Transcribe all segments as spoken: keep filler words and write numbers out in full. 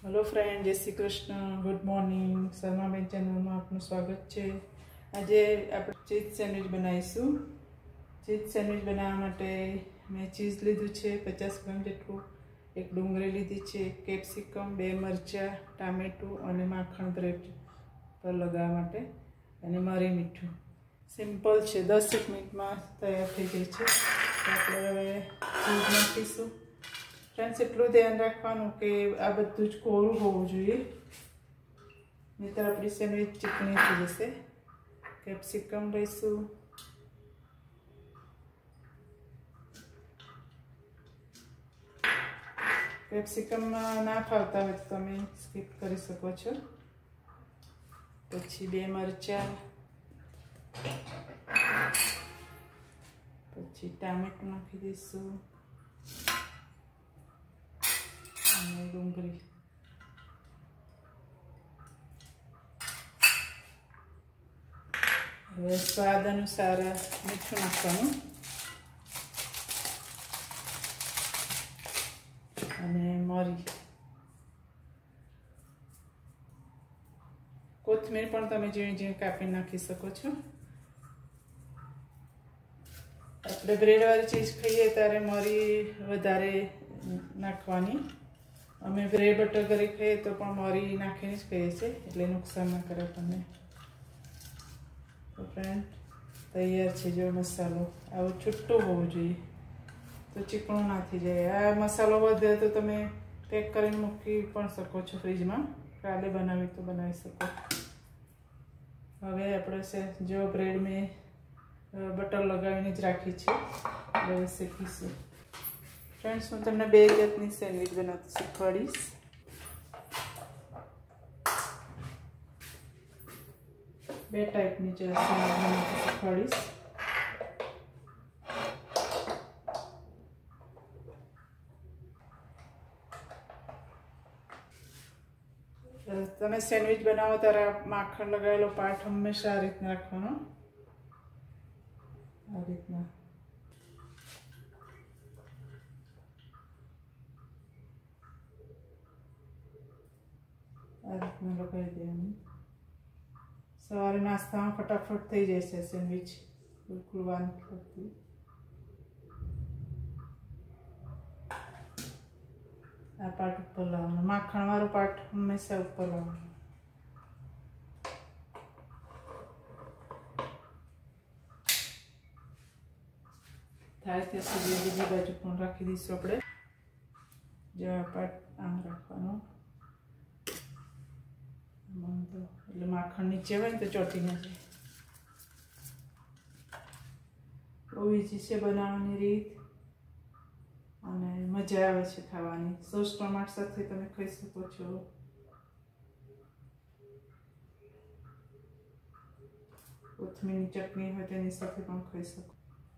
Hello friend, जय Shri Krishna, good morning. Sharmaben channel में आपનું સ્વાગત છે। આજે આપણે ચીઝ સેન્ડવિચ બનાવીશું। ચીઝ સેન્ડવિચ બનાવવા માટે મેં ચીઝ લીધું છે પચાસ ગ્રામ જેટલું, એક ડુંગળી લીધી છે, એક કેપ્સિકમ, બે મરચાં, ટામેટું અને માખણ બ્રેડ પર લગાવવા માટે અને મરી મીઠું। સિમ્પલ છે, દસ એક મિનિટમાં તૈયાર થઈ જાય છે। આપણે હવે ચીઝ નાખીશું। फ्रेंड्स एटलू ध्यान रखवानुं के आ बधुं ज कोरुं होवुं जोईए, नहींतर आपणी सेन्डविच चीकणी थई जशे। केप्सिकम लईशुं, केप्सिकम ना फावता होय तो तमे स्कीप करी शको छो। पछी बे मरचा, पछी टामेटું नाखी दईशुं, डूंगरी, हवे स्वाद अनुसार मीठुं नाखवानुं अने मरी, कोथमीर पण तमे झीणी झीणी कापी नाखी शको छो। आपणे ब्रेडवाળી चीज खाईए त्यारे मरी वधारे नाखवानी। अमे ब्रेड बटर घरे खाईए तो पण मरी नाखीने ज खाईए छीए, एटले नुकसान न करे आपणे। तो फ्रेंड तैयार छे। जो मसालो आवो छूटो होवो जोईए तो चीकणो ना थई जाय। आ मसालो वधे तो तमे पेक करीने मूकी पण शको छो फ्रीजमां, काले बनावी तो बनावी शको। हवे आपणे से जो ब्रेड में बटर लगावीने ज राखी छे हवे शेकीशुं। फ्रेंड्स हूँ तमने बे जातनी सेन्डविच बनावता शीखवाड़ीश। बे टाइपनी ज सेन्डविच बनावता शीखवाड़ीश। तमे सेन्डविच बनावो त्यारे माखण लगावेलो पार्ट हमेशा आ रीतना राखवानो, आ रीतना। आ रीतना लगावी देवानुं। सवारे नास्ता में फटाफट थई जशे सेन्डविच, बिल्कुल वांधी लगती। आ पार्ट ऊपर लावવાનો, माखण वाळो पार्ट हमेशा ऊपर लावવાનો। थाय त्यां सुधी बीजी बाजू पण राखी दईशुं आपणे। जो आ पार्ट आम राखવાનો, એટલે માખણ નીચે હોય ને તો ચોટી ન જાય। બહુ ઈઝી છે બનાવવાની રીત અને મજા આવે છે ખાવાની। સોસ ટમાટર સાથે તમે ખાઈ શકો છો। કોથમીરની ચટણી હોય તેની સાથે પણ ખાઈ શકો।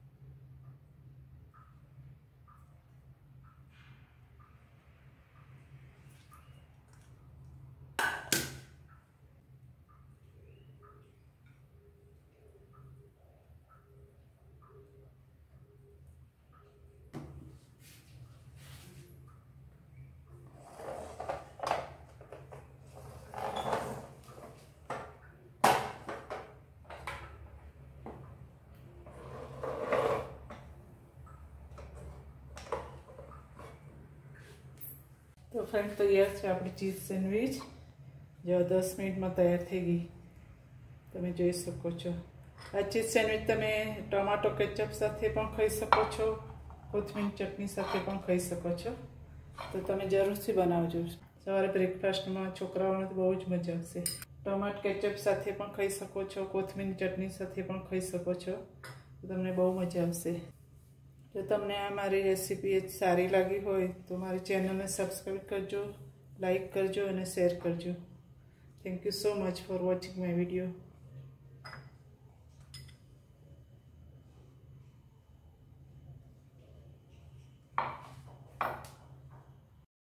तो फ्रेंड तैयार है अपनी चीज सेन्डविच। जो दस मिनिट में तैयार थी गई, तमे जोई सको छो। आ चीज सेन्डविच तमे टमाटो केचप साथे पण खाई सको छो, कोथमीर चटनी साथे पण खाई सको छो। तो तमे जरूरथी बनावजो। सवारे ब्रेकफास्ट में छोकराओने तो बहु ज मजा आवशे। टमाट केचप साथे पण खाई सको छो, कोथमीर चटनी साथे पण खाई सको छो, तो तमने बहु मजा आवशे। जो तमने आ मारी रेसिपी सारी लगी हो तो मारी चैनल ने सब्सक्राइब करजो, लाइक करजो और शेर करजो। Thank you so much for watching my video.